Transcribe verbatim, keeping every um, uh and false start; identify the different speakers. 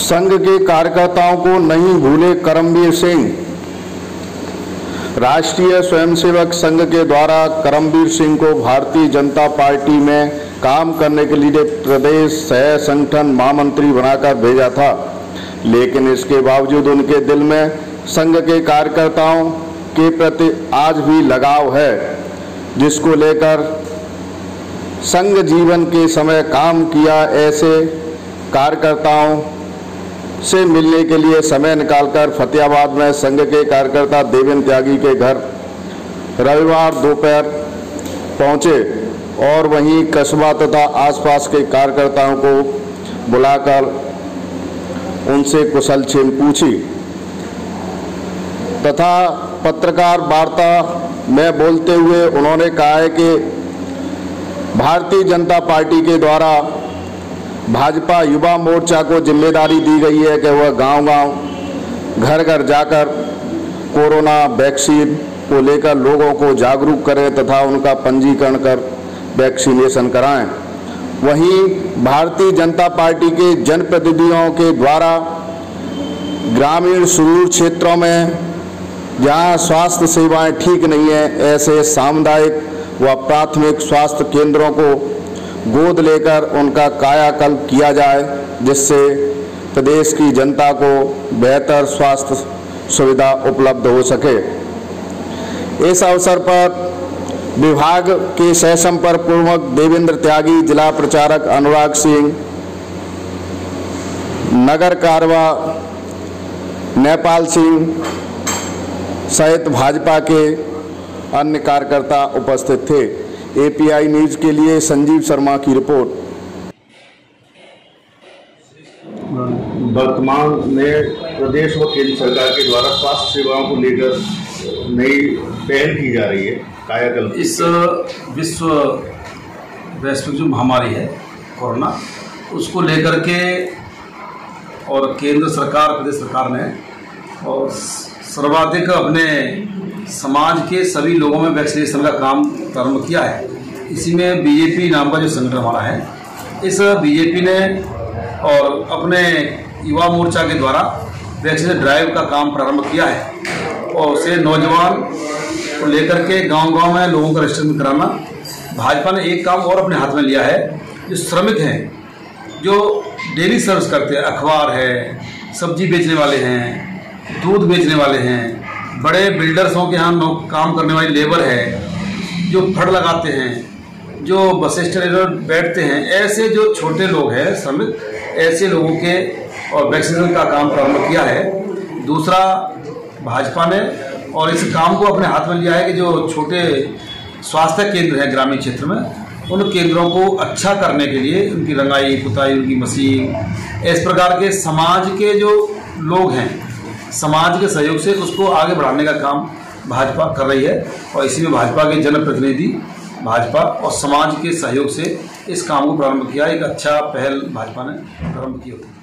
Speaker 1: संघ के कार्यकर्ताओं को नहीं भूले करमवीर सिंह। राष्ट्रीय स्वयंसेवक संघ के द्वारा करमवीर सिंह को भारतीय जनता पार्टी में काम करने के लिए प्रदेश सह संगठन महामंत्री बनाकर भेजा था, लेकिन इसके बावजूद उनके दिल में संघ के कार्यकर्ताओं के प्रति आज भी लगाव है, जिसको लेकर संघ जीवन के समय काम किया। ऐसे कार्यकर्ताओं से मिलने के लिए समय निकालकर फतेहाबाद में संघ के कार्यकर्ता देवेंद्र त्यागी के घर रविवार दोपहर पहुंचे और वहीं कस्बा तथा आसपास के कार्यकर्ताओं को बुलाकर उनसे कुशलक्षेम पूछी तथा पत्रकार वार्ता में बोलते हुए उन्होंने कहा है कि भारतीय जनता पार्टी के द्वारा भाजपा युवा मोर्चा को जिम्मेदारी दी गई है कि वह गांव-गांव, घर-घर जाकर कोरोना वैक्सीन को लेकर लोगों को जागरूक करें तथा उनका पंजीकरण कर वैक्सीनेशन कराएं। वहीं भारतीय जनता पार्टी के जनप्रतिनिधियों के द्वारा ग्रामीण सुदूर क्षेत्रों में जहां स्वास्थ्य सेवाएं ठीक नहीं है, ऐसे सामुदायिक व प्राथमिक स्वास्थ्य केंद्रों को गोद लेकर उनका कायाकल्प किया जाए, जिससे प्रदेश की जनता को बेहतर स्वास्थ्य सुविधा उपलब्ध हो सके। इस अवसर पर विभाग के सह संपर्क प्रमुख देवेंद्र त्यागी, जिला प्रचारक अनुराग सिंह, नगर कारवा नेपाल सिंह सहित भाजपा के अन्य कार्यकर्ता उपस्थित थे। एपीआई न्यूज के लिए संजीव शर्मा की रिपोर्ट।
Speaker 2: वर्तमान में प्रदेश व केंद्र सरकार के द्वारा स्वास्थ्य सेवाओं को लेकर नई पहल की जा रही है, कायाकल्प।
Speaker 3: इस विश्व वैश्विक जो महामारी है कोरोना, उसको लेकर के और केंद्र सरकार प्रदेश सरकार ने और सर्वाधिक अपने समाज के सभी लोगों में वैक्सीनेशन का काम प्रारंभ किया है। इसी में बीजेपी नाम का जो संगठन हमारा है, इस बीजेपी ने और अपने युवा मोर्चा के द्वारा वैक्सीनेशन ड्राइव का काम प्रारंभ किया है और उसे नौजवान को लेकर के गांव-गांव में लोगों का रजिस्ट्रेशन कराना। भाजपा ने एक काम और अपने हाथ में लिया है, जो श्रमिक हैं, जो डेली सर्विस करते हैं, अखबार है, सब्जी बेचने वाले हैं, दूध बेचने वाले हैं, बड़े बिल्डर्सों के यहाँ काम करने वाली लेबर है, जो फड़ लगाते हैं, जो बस स्टैंड पर बैठते हैं, ऐसे जो छोटे लोग हैं श्रमिक, ऐसे लोगों के और वैक्सीनेशन का काम प्रारंभ किया है। दूसरा, भाजपा ने और इस काम को अपने हाथ में लिया है कि जो छोटे स्वास्थ्य केंद्र हैं ग्रामीण क्षेत्र में, उन केंद्रों को अच्छा करने के लिए उनकी रंगाई पुताई, उनकी मशीन, इस प्रकार के समाज के जो लोग हैं, समाज के सहयोग से उसको आगे बढ़ाने का काम भाजपा कर रही है और इसी में भाजपा के जनप्रतिनिधि, भाजपा और समाज के सहयोग से इस काम को प्रारंभ किया। एक अच्छा पहल भाजपा ने प्रारंभ की होती है।